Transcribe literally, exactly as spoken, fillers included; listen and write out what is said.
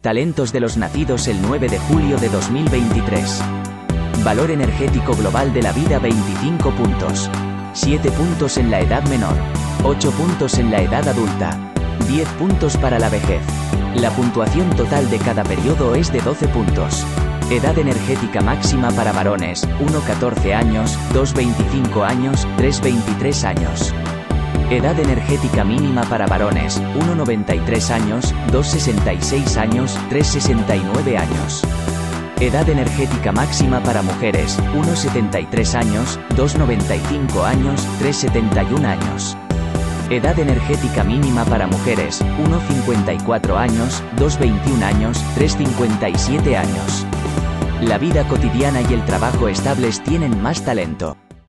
Talentos de los nacidos el nueve de julio de dos mil veintitrés. Valor energético global de la vida: veinticinco puntos. siete puntos en la edad menor. ocho puntos en la edad adulta. diez puntos para la vejez. La puntuación total de cada periodo es de doce puntos. Edad energética máxima para varones: uno catorce años, dos veinticinco años, tres veintitrés años. Edad energética mínima para varones: uno noventa y tres años, dos sesenta y seis años, tres sesenta y nueve años. Edad energética máxima para mujeres: uno setenta y tres años, dos noventa y cinco años, tres setenta y uno años. Edad energética mínima para mujeres: uno cincuenta y cuatro años, dos veintiún años, tres cincuenta y siete años. La vida cotidiana y el trabajo estables tienen más talento.